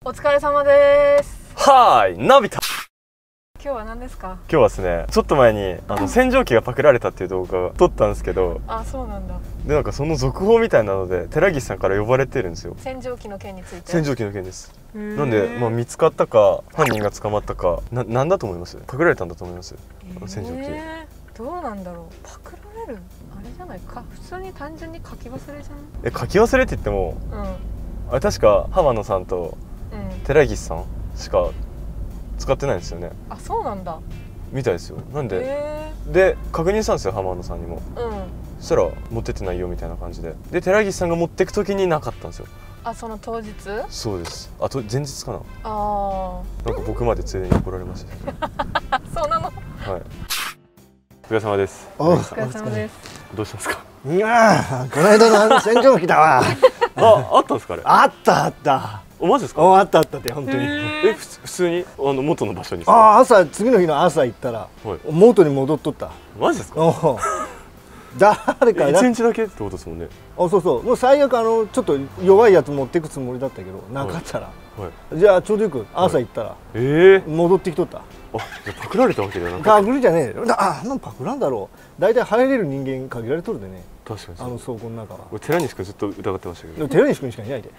お疲れ様です。 はーい、のび太。 今日は何ですか？ 今日はですね、ちょっと前に洗浄機がパクられたっていう動画を撮ったんですけど、 あ、そうなんだ。 でなんかその続報みたいなので寺岸さんから呼ばれてるんですよ。 洗浄機の件について。 洗浄機の件です。なんで、見つかったか犯人が捕まったかなんだと思います？パクられたんだと思います？洗浄機。 どうなんだろう。パクられる？あれじゃないか。普通に単純に書き忘れじゃない？ 書き忘れって言っても、あれ確か浜野さんと寺岸さんしか使ってないんですよね。 あ、そうなんだ。 みたいですよ。なんで、で確認したんですよ、浜野さんにも。そしたら持ってってないよみたいな感じで、で寺岸さんが持ってく時になかったんですよ。あ、 その当日？そうです。あと前日かな。 ああ。 なんか僕までついでに怒られました。 そうなの。はい。 お疲れ様です。 お疲れ様です。 どうしたんですか？ いやこの間の洗浄機だわ。 あったんですかあれ？あった。 マジですか？ あったって本当に。 普通に元の場所に。 次の日の朝行ったら元に戻っとった。 マジですか？ 誰か 1日だけってことですもんね。 そうもう最悪ちょっと弱いやつ持っていくつもりだったけどなかったら、じゃあちょうどよく朝行ったら戻ってきとった。 じゃパクられたわけじゃなくて。 パクリじゃねえよ。なんパクらんだろう。大体入れる人間限られとるでね。 確かに。 倉庫の中は。 寺西君ずっと疑ってましたけど。 寺西君しかいないで。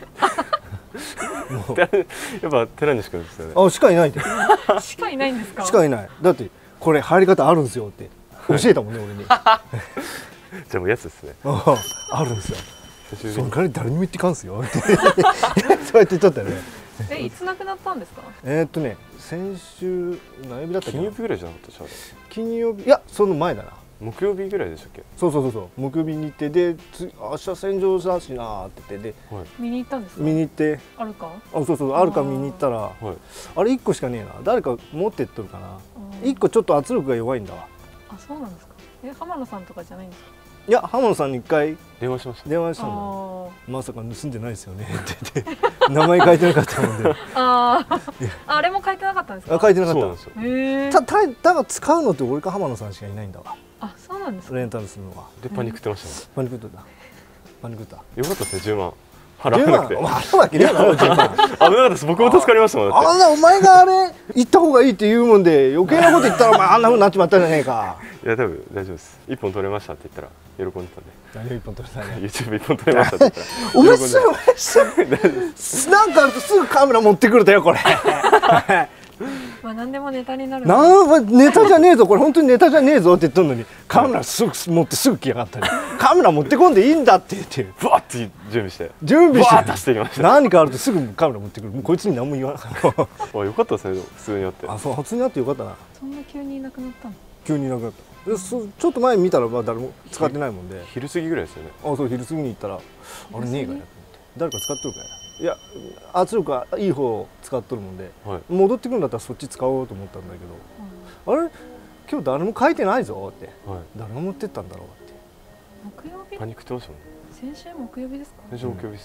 やっぱ寺西君ですよね。 しかいないで。 しかいないんですか？ しかいない。だってこれ入り方あるんですよって教えたもんね俺に。じゃあもうやつですね。 あるんですよ。その代わり誰にも言ってかんすよってそうやって言っちゃったよね。 いつ亡くなったんですか？ 先週何曜日だったっけ？ 金曜日ぐらいじゃなかったでしょ。 金曜日、いやその前だな。 木曜日ぐらいでしたっけ？ そう木曜日に行ってで明日洗浄だしなって言ってで見に行ったんですか？ 見に行ってあるか？ あるか見に行ったらあれ1個しかねえな。誰か持ってっとるかな。1個ちょっと圧力が弱いんだわ。 あ、そうなんですか。浜野さんとかじゃないんですか？ いや浜野さんに1回電話しました。 電話したの。まさか盗んでないですよねって言って名前書いてなかったもんで。 あれも書いてなかったんですか？ 書いてなかった。ただ使うのって俺か浜野さんしかいないんだわ。 あ、そうなんですか。 レンタルするのは。 でパニックってましたね。 パニックった。 よかったですね、10万払わなくて。 払うわけねえだろ10万。 危なかったです。僕も助かりましたもん。 お前があれ行った方がいいって言うもんで余計なこと言ったらお前あんな風になっちまったじゃねえか。 いや多分大丈夫です。1本取れましたって言ったら喜んでたんで。 何を1本取れたんや。 YouTube 1本取れましたって言ったら。 お前すぐなんかあるとすぐカメラ持ってくるだよこれ。 まあ何でもネタになる。 ネタじゃねえぞこれ本当にネタじゃねえぞって言っとんのにカメラすぐ持ってすぐ来やがったり。カメラ持ってこんでいいんだって言ってブワッて準備して出してきました。 何かあるとすぐカメラ持ってくる。もうこいつに何も言わない。 よかったですね、普通にあって。 普通にあってよかったな。 そんな急にいなくなったの？ 急にいなくなった。ちょっと前見たら誰も使ってないもんで。 昼過ぎぐらいですよね。 そう昼過ぎに行ったらあれねえかやと思って。誰か使っとるかや。いや圧力はいい方を使っとるもんで、戻ってくるんだったらそっち使おうと思ったんだけど、あれ今日誰も書いてないぞって、誰が持ってったんだろうって。 木曜日？ パニックってましたもん。 先週木曜日ですか？ 先週木曜日です。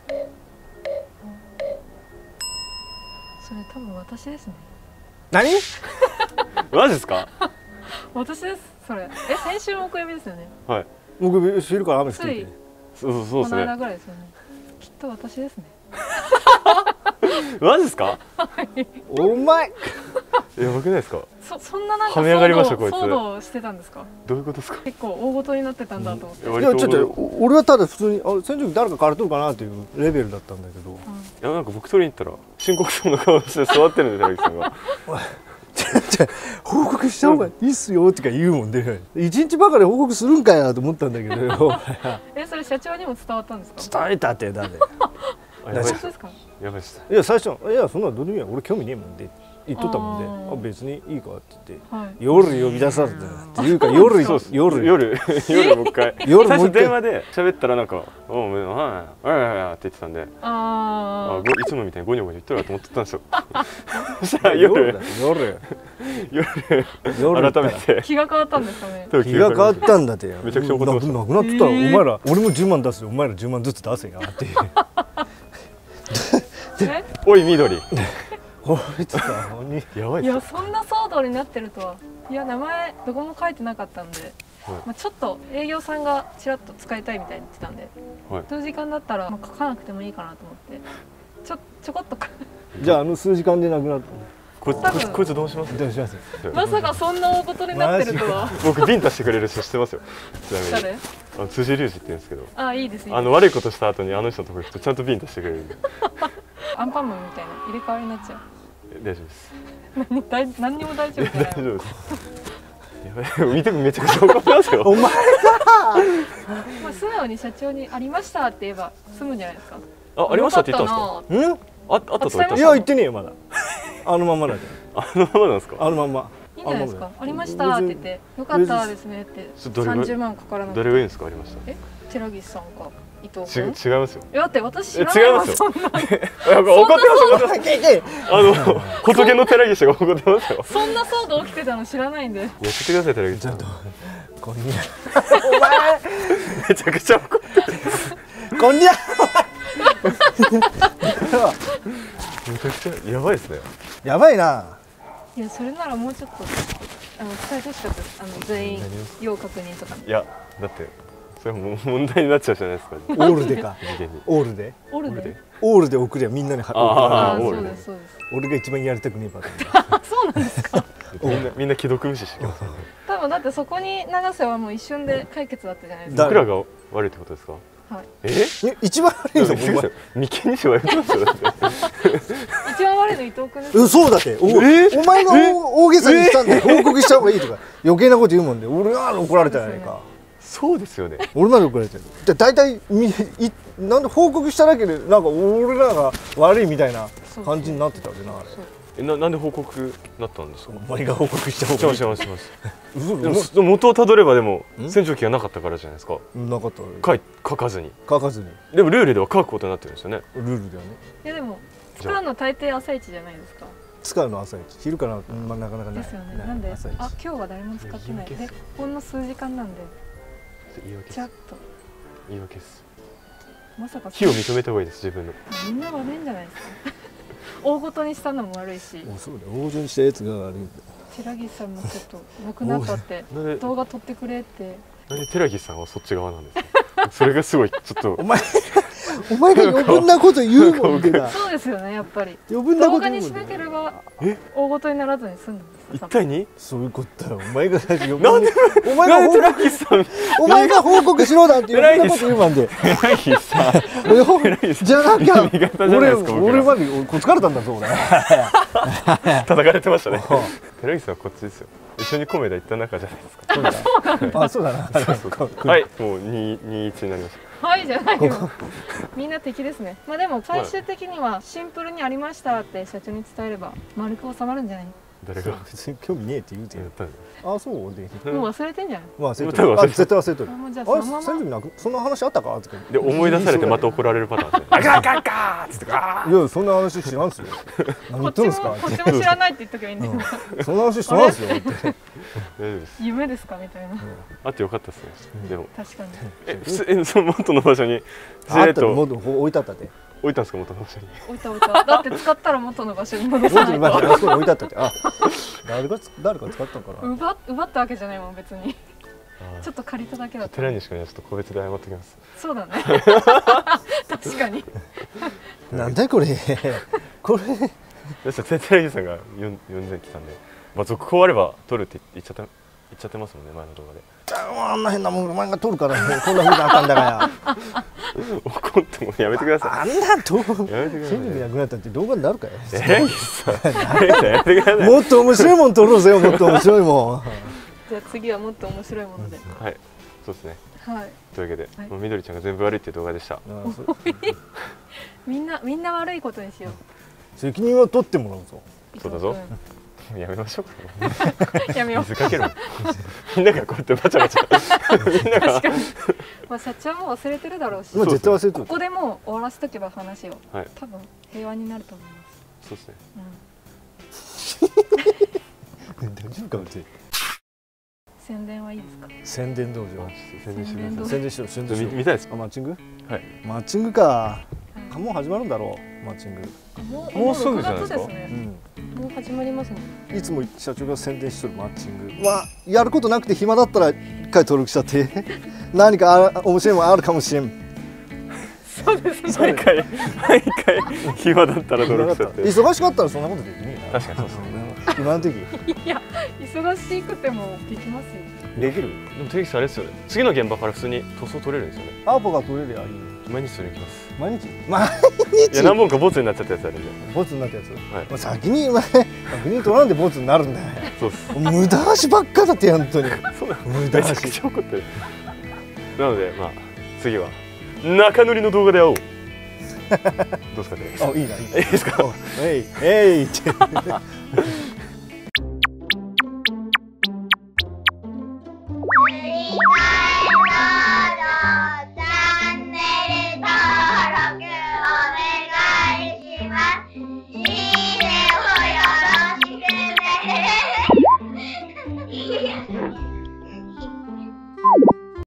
それ多分私ですね。 何？ マジですか？ 私ですそれ。先週木曜日ですよね。 はい。 木曜日昼から雨降ってて。 そうですね。 この間ぐらいですよね。きっと私ですね。 マジですか？ お前やばくないですか？ そんななんか騒動してたんですか？ どういうことですか？ 結構大ごとになってたんだと思って。 いやちょっと俺はただ普通に洗浄機誰か借りとるかなっていうレベルだったんだけど、 いやなんか僕取りに行ったら申告書の顔して座ってるんで寺木さんが報告した方がいいっすよってか言うもんで、一日ばかり報告するんかやと思ったんだけどよ。 それ社長にも伝わったんですか？ 伝えたってだって本当ですか？ やばいです。 いや最初いやそんなどうでもいいや俺興味ねえもんで言っとったもんで、別にいいかって言って、夜呼び出されたっていうか夜もう一回最初電話で喋ったらなんか「おうはい」って言ってたんで、いつもみたいにゴニョゴニョ言ってるわと思ってたんですよ。そしたら夜改めて気が変わったんですかね。 気が変わったんだって。 めちゃくちゃ怒ってました。 なくなってたらお前ら俺も10万出すよ、お前ら10万ずつ出せやって。 おい緑。 こいつかやばい。 いやそんな騒動になってるとは。いや名前どこも書いてなかったんで、ちょっと営業さんがちらっと使いたいみたいに言ってたんで、そういう時間だったら書かなくてもいいかなと思ってちょこっとじゃあ数時間でなくなった。 こいつどうします？ どうします？ まさかそんな大事になってるとは。 僕ビンタしてくれる人知ってますよ。ちなみに誰？ 辻隆二って言うんですけど。 あ、いいです。 悪いことした後にあの人のところ行くとちゃんとビンタしてくれる。 アンパンマンみたいな入れ替わりになっちゃう。 大丈夫です。 何にも大丈夫じゃない。 大丈夫です。見てめちゃくちゃ怒ってますよ。 お前がまあ素直に社長にありましたって言えば済むんじゃないですか。 ありましたって言ったんですか？あったと言った。 いや言ってねえよまだ。あのまんまだよ。 あのままなんですか？ あのまんま。 いいんじゃないですか。ありましたって言ってよかったですねって30万かからなくて。 誰がいいんですか？ありました。 寺岸さんか伊藤君。違いますよ。 だって私知らないわ。そんな。 怒ってます。仏の寺岸が怒ってますよ。 そんな騒動起きてたの知らないんで。やってください寺岸さん。 こんにゃ。 お前めちゃくちゃ怒ってる。 こんにゃ。 めちゃくちゃやばいですね。 やばいな。 いやそれならもうちょっと伝えてほしかったです。全員要確認とか。 いやだってそれも問題になっちゃうじゃないですか。 オールでか。オールで。 オールで。 オールで送りゃみんなに。 ああそうですそうです。 俺が一番やりたくねえパターン。 そうなんですか。 みんな既読無視してます。 多分だってそこに流せばもう一瞬で解決だったじゃないですか。 僕らが悪いってことですか？ はい。 一番悪いの眉間にしわ寄ってますよ。 一番悪いの伊藤君です。 そうだって。お前が大げさにしたんで報告した方がいいとか余計なこと言うもんで俺は怒られたじゃないか。 そうですよね。 俺まで怒られてる。じゃ大体なんで報告しただけでなんか俺らが悪いみたいな感じになってたわけなあれ。 なんで報告なったんですか？ お前が報告した方がいい。 します。元をたどればでも洗浄機がなかったからじゃないですか。 なかった。 書かずに。 でもルールでは書くことになってるんですよね。 ルールではね。 いやでも使うの大抵朝一じゃないですか。 使うの朝一。昼からなかなかない。 ですよね。なんで今日は誰も使ってない。でほんの数時間なんで。ちゃっと。 言い訳です。 まさか。 非を認めた方がいいです自分の。 みんな悪いんじゃないですか。大ごとにしたのも悪いし。 そうだよ。大ごとにしたやつが悪い。 寺岸さんもちょっと亡くなったって動画撮ってくれって。 なんで寺岸さんはそっち側なんですか？それがすごいちょっと。 お前が余分なこと言うもんでな。 そうですよねやっぱり。 余分なこと動画にしなければ大ごとにならずに済んだんです。 一体に？ そういうことだよ。お前が最初なんでお前が報告しろだって余分なこと言うもんで。 寺岸さん。 じゃなきゃ俺まで疲れたんだぞ俺。 叩かれてましたね。寺岸さんはこっちですよ。一緒にコメダ行った仲じゃないですか。 あ、そうだな。 はい、もう2-1になりました。 はいじゃないよ。みんな敵ですね。まあでも最終的にはシンプルにありましたって社長に伝えれば丸く収まるんじゃない？ 誰が？ 別に興味ねえって言うて。あ、そうで。 もう忘れてんじゃん。 絶対忘れとる。 じゃあそのまま。 そんな話あったか？ で思い出されてまた怒られるパターン。あかんかんかーっつってか。 いやそんな話知らんすよ。何言ってるんですか？ こっちも知らないって言っとけばいいんだよ。 そんな話知らんすよ。 大丈夫です。 夢ですかみたいな。 あってよかったですね。でも確かに。その元の場所にずっと置いてあったって。 置いたんですか元の場所に。 置いた。だって使ったら元の場所に戻さないと。 置いてあったって。あ、誰か使ったのかな。奪ったわけじゃないもん別に。ちょっと借りただけだった。 寺西君にはちょっと個別で謝ってきます。 そうだね。確かに。 なんだこれ。これ。 寺西さんが呼んできたんで、まあ続報あれば撮るって言っちゃってますもんね前の動画で。 あんな変なもんお前が撮るからこんな風にあったんだから。 怒ってもやめてください。 あんなと。 やめてください。 戦力なくなったって動画になるかい。もっと面白いもん撮ろうぜよもっと面白いもん。 じゃあ次はもっと面白いもので。 はい、そうですね。 はい。 というわけで、みどりちゃんが全部悪いっていう動画でした。 みんな悪いことにしよう。 責任を取ってもらうぞ。 そうだぞ。やめましょうか。 やめよう。 水かける。みんながこうやってバチャバチャ。みんなが。 まあ社長も忘れてるだろうし。 絶対忘れてる。 ここでもう終わらせとけば話を。 はい。 多分平和になると思います。 そうですね。 大丈夫かうち。 宣伝はいいですか？ 宣伝道場。 宣伝してください。 宣伝しよう。 見たいですか？ マッチング？ はい。 マッチングか。もう始まるんだろうマッチング。 もうすぐじゃないですか？ もう始まりますね。 いつも社長が宣伝しとるマッチング。まあやることなくて暇だったら一回登録しちゃって何か面白いものあるかもしれん。 そうですね。 毎回暇だったら登録しちゃって。 忙しかったらそんなことできねえな。 確かにそうですね。 今の時いや忙しくてもできますよ。 できる。 でもテキストあれですよね。次の現場から普通に塗装取れるんですよね。 アポが取れりゃいい。 毎日それ行きます。 毎日いや何本かボツになっちゃったやつあるんで。 ボツになったやつ。 はい。 先に取らんでボツになるんだよ。 そうっす。 無駄足ばっかだって本当に。 そうなん無駄めちゃく足。 ちゃ怒ってる。なのでまあ次は中塗りの動画で会おう。どうですかね。 あいいな。いいいいですか。 えいって。